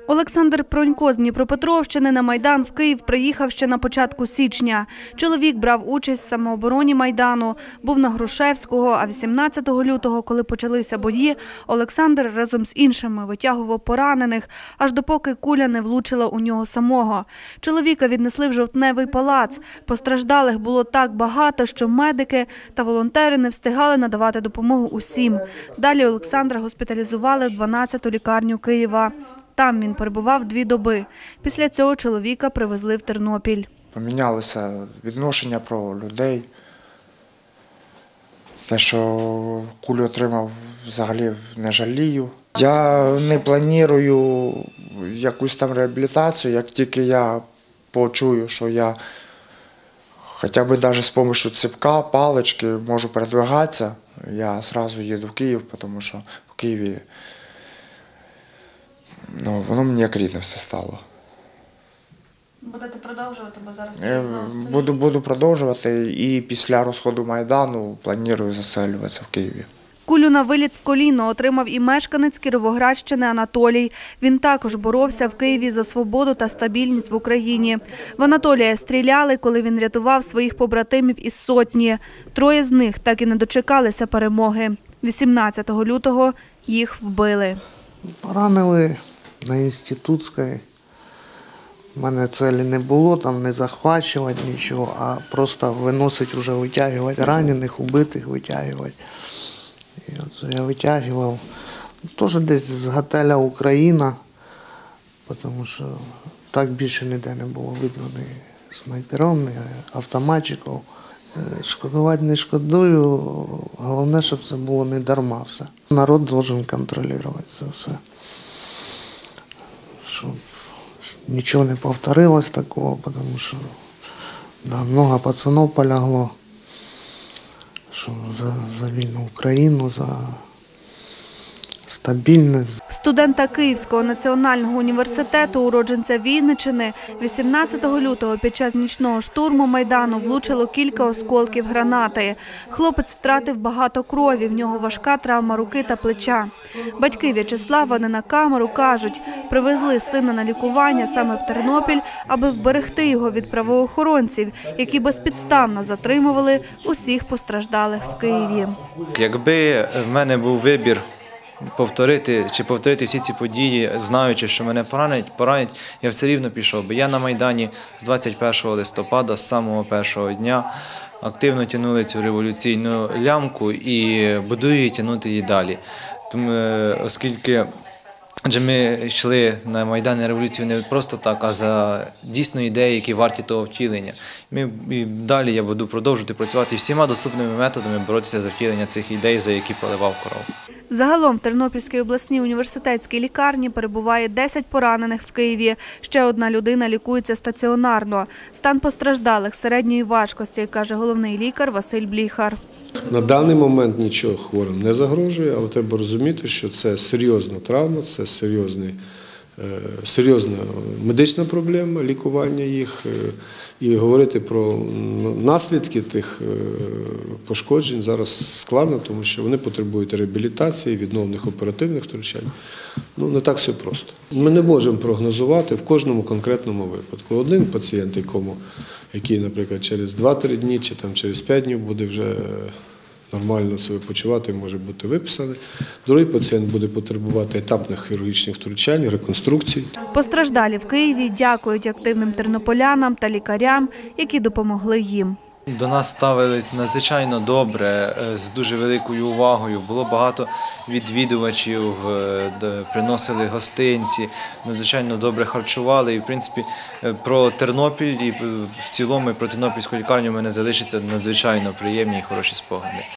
Олександр Пронько з Дніпропетровщини на Майдан в Київ приїхав ще на початку січня. Чоловік брав участь в самообороні Майдану, був на Грушевського, а 18 лютого, коли почалися бої, Олександр разом з іншими витягував поранених, аж допоки куля не влучила у нього самого. Чоловіка віднесли в Жовтневий палац. Постраждалих було так багато, що медики та волонтери не встигали надавати допомогу усім. Далі Олександра госпіталізували в 12-ту лікарню Києва. Там він перебував 2 доби. Після цього чоловіка привезли в Тернопіль. Помінялося відношення про людей. Те, що кулю отримав, взагалі не жалію. Я не планую якусь там реабілітацію, як тільки я почую, що я хоча б навіть з допомогою ціпка, палички можу передвигатися, я одразу їду в Київ, тому що в Києві воно мені як рідне все стало. Будете продовжувати, бо зараз Буду продовжувати і після розходу Майдану планую заселюватися в Києві. Кулю на виліт в коліно отримав і мешканець Кіровоградщини Анатолій. Він також боровся в Києві за свободу та стабільність в Україні. В Анатолія стріляли, коли він рятував своїх побратимів із сотні. 3 з них так і не дочекалися перемоги. 18 лютого їх вбили. Поранили на Інститутській. У мене цілі не було, там не захвачувати нічого, а просто виносити, вже витягувати ранених, убитих витягувати. І от я витягував, теж десь з готеля «Україна», тому що так більше ніде не було видно ні снайперів, ні автоматчиків. Шкодувати не шкодую, головне, щоб це було не дарма все. Народ має контролювати це все. Щоб нічого не повторилось такого, тому що багато пацанів полягло, що за вільну Україну, за стабільність. Студента Київського національного університету, уродженця Вінниччини, 18 лютого під час нічного штурму Майдану влучило кілька осколків гранати. Хлопець втратив багато крові, в нього важка травма руки та плеча. Батьки В'ячеслава не на камеру кажуть, привезли сина на лікування саме в Тернопіль, аби вберегти його від правоохоронців, які безпідставно затримували усіх постраждалих в Києві. Якби в мене був вибір повторити всі ці події, знаючи, що мене поранять, я все рівно пішов би. Я на Майдані з 21 листопада, з самого першого дня, активно тягнули цю революційну лямку і буду її тягнути і далі. Тому, оскільки ми йшли на Майдан і революцію не просто так, а за дійсно ідеї, які варті того втілення. І далі я буду продовжувати працювати всіма доступними методами, боротися за втілення цих ідей, за які поливав кров. Загалом в Тернопільській обласній університетській лікарні перебуває 10 поранених в Києві. Ще 1 людина лікується стаціонарно. Стан постраждалих середньої важкості, каже головний лікар Василь Бліхар. На даний момент нічого хворим не загрожує, але треба розуміти, що це серйозна травма, це серйозна медична проблема, лікування їх. І говорити про наслідки тих пошкоджень зараз складно, тому що вони потребують реабілітації, відновних оперативних втручань. Не так все просто. Ми не можемо прогнозувати в кожному конкретному випадку. Один пацієнт, який, наприклад, через 2-3 дні чи через 5 днів буде вже нормально себе почувати, може бути виписаний. Другий пацієнт буде потребувати етапних хірургічних втручань, реконструкцій. Постраждалі в Києві дякують активним тернополянам та лікарям, які допомогли їм. До нас ставились надзвичайно добре, з дуже великою увагою. Було багато відвідувачів, приносили гостинці, надзвичайно добре харчували. І, в принципі, про Тернопіль і в цілому про Тернопільську лікарню в мене залишаться надзвичайно приємні і хороші спогади.